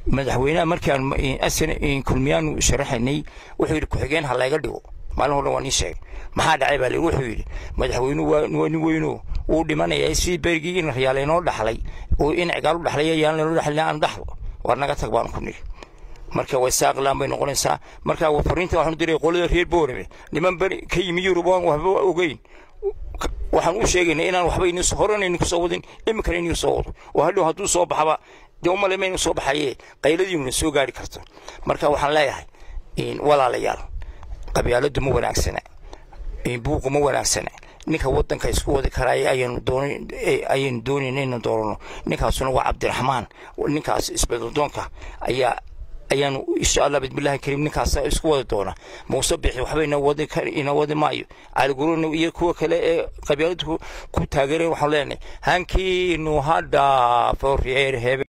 madaxweynaha markaan asan kulmiyaan sharaxnay wuxuu yiri ku xigeen ha laga dhigo maalin hore waan sheegay maxaa dhacay baa wuxuu yiri madaxweynuhu waa nin weyno uu dhimanaya si bergii in riyaaleenoo dhaxlay oo in cigaal u dhaxlay ayaan loo dhaxlay aan dhaxlo war naga tag baan ku niri marka way saaqlaan bay noqonaysaa marka fariinta waxaan diray qolada reer Boorame niman bari ka yimi Yurub oo waxba ogeyn waxaan u sheegaynaa inaan waxba inuu horanayno ku soo wadin imkana inuu soo wado oo haduu soo baxaba دوما لما ينصب حيه قيلدي من سوق غاري كرتو marka waxaan leeyahay in walaalayaal qabyaaladu ma wanaagsana in buuq ma wanaagsana ninka wadanka isku wada karay ayaan doonin inaan doorno ninkaasuna waa Cabdiraxmaan ninkaas isbedel doonka ayaan insha Allah bidbillahi kareem ninkaas isku wada doona Muuse bixi waxba ina wada maayo alguruna iyo kuwa kale ee qabyaaladu ku taageeray waxaan leenahay hankii nu hada for